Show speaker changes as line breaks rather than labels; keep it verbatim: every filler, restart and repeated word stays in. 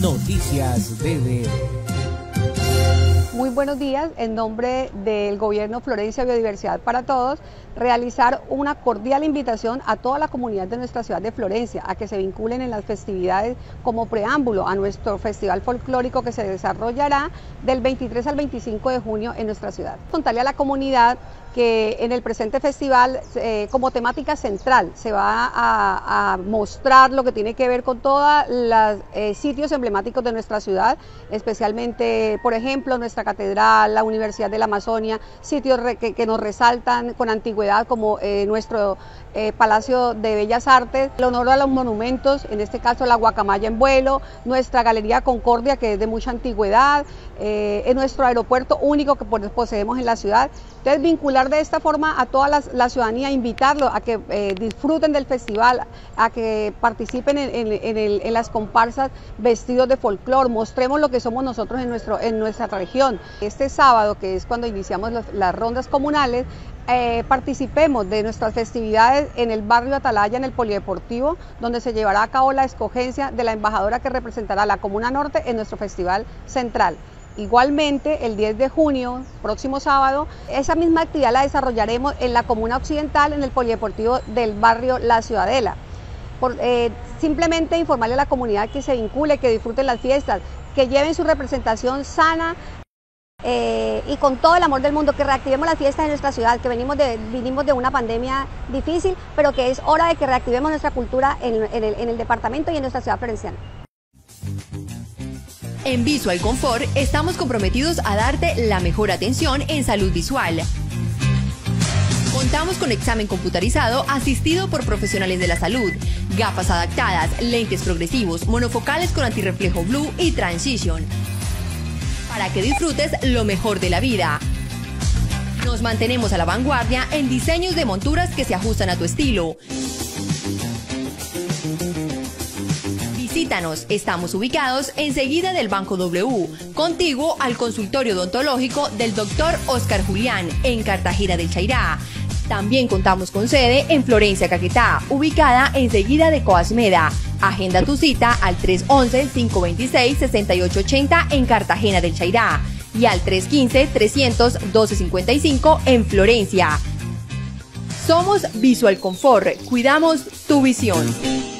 Noticias B D R.
Muy buenos días, en nombre del Gobierno Florencia Biodiversidad para Todos, realizar una cordial invitación a toda la comunidad de nuestra ciudad de Florencia a que se vinculen en las festividades como preámbulo a nuestro festival folclórico que se desarrollará del veintitrés al veinticinco de junio en nuestra ciudad. Contarle a la comunidad que en el presente festival eh, como temática central se va a, a mostrar lo que tiene que ver con todos los eh, sitios emblemáticos de nuestra ciudad, especialmente, por ejemplo, nuestra catedral, la Universidad de la Amazonia, sitios que, que nos resaltan con antigüedad como eh, nuestro eh, Palacio de Bellas Artes, el honor a los monumentos, en este caso la Guacamaya en vuelo, nuestra Galería Concordia que es de mucha antigüedad, eh, en nuestro aeropuerto único que poseemos en la ciudad. Entonces vincular de esta forma a toda la, la ciudadanía, invitarlos a que eh, disfruten del festival, a que participen en, en, en, el, en las comparsas vestidos de folclor, mostremos lo que somos nosotros en, nuestro, en nuestra región. Este sábado, que es cuando iniciamos los, las rondas comunales, eh, participemos de nuestras festividades en el barrio Atalaya, en el Polideportivo, donde se llevará a cabo la escogencia de la embajadora que representará la Comuna Norte en nuestro festival central. Igualmente, el diez de junio, próximo sábado, esa misma actividad la desarrollaremos en la Comuna Occidental, en el Polideportivo del barrio La Ciudadela. Por, eh, simplemente informarle a la comunidad que se vincule, que disfruten las fiestas, que lleven su representación sana eh, y con todo el amor del mundo, que reactivemos las fiestas de nuestra ciudad, que venimos de, vinimos de una pandemia difícil, pero que es hora de que reactivemos nuestra cultura en, en, el, en el departamento y en nuestra ciudad florenciana.
En Visual Confort estamos comprometidos a darte la mejor atención en salud visual. Contamos con examen computarizado asistido por profesionales de la salud, gafas adaptadas, lentes progresivos, monofocales con antirreflejo blue y transition, para que disfrutes lo mejor de la vida. Nos mantenemos a la vanguardia en diseños de monturas que se ajustan a tu estilo. Visítanos, estamos ubicados enseguida del Banco W, contiguo al consultorio odontológico del doctor Oscar Julián, en Cartagena del Chairá. También contamos con sede en Florencia, Caquetá, ubicada enseguida de Coasmeda. Agenda tu cita al tres once, cinco veintiséis, sesenta y ocho ochenta en Cartagena del Chairá y al tres quince, trescientos, doce cincuenta y cinco en Florencia. Somos Visual Confort, cuidamos tu visión.